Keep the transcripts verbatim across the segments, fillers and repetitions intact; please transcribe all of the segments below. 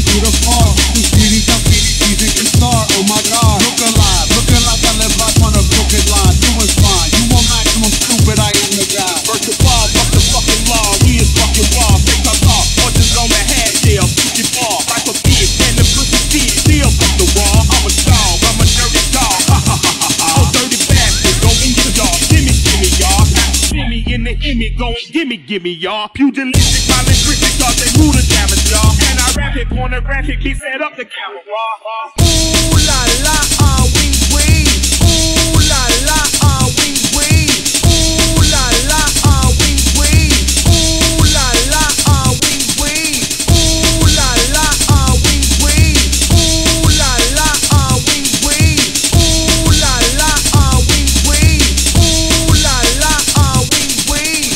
beautiful. Two sweeties, I'm season can start. Oh my God, look alive, looking like I live life on a crooked line. Doing fine, you want maximum stupid, I am the guy. First of all, fuck the fucking law, we is fucking raw. Take our law, or just on the head, deal, push it ball. Like a kid, and the pussy kid, still fuck the wall. I'm a dog, I'm a dirty dog. Ha ha ha ha ha. Oh, dirty bastard, go in your dog. Gimme, gimme, y'all. Gimme in the image, going gimme, gimme, y'all. Pugilistic, my linguistic, cause they rule the damage, y'all. And I rap it, pornographic, be set up the camera. Ooh la la, ah wee wee. Ooh la la, ah wee wee. Ooh la la, ah wee wee. Ooh la la, ah wee wee. Ooh la la, ah wee wee. Ooh la la, ah wee wee. Ooh la la, ah wee wee. Ooh la la, ah wee wee.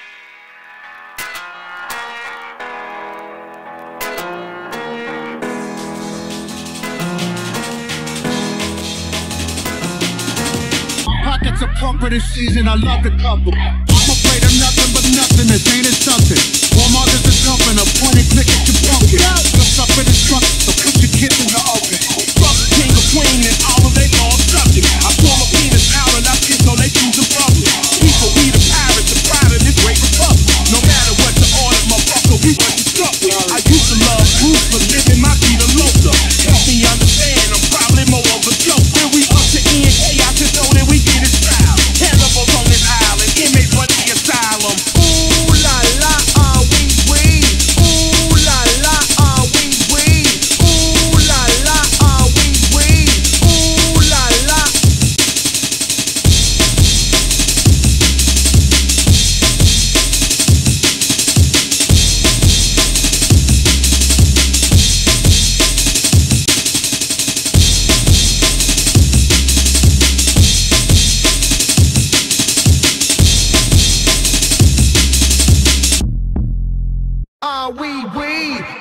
Pockets are plumper this season, I love the couple. I'm afraid of nothing but nothing, this ain't it something. Walmart is a jumping, a point and click at your pumpkin. Just up in the trunk, so put your kids in the oven. Fuck the king or queen and all of they lost subject. I pull my penis out and I kiss so they choose the public. People, we the pirates, the pride of this great republic. No matter what the order, motherfucker, we what you stuck with. I used to love Bruce, but living might be the loser. Help me understand, I'm probably more of a joke. When we up to N K, I just know that we get it style. Cannibals on this island, inmates run the asylum. Ooh la la, ah wee wee. Ooh la la, ah wee wee. Ooh la la, ah wee wee. Ooh la la. Ah wee wee.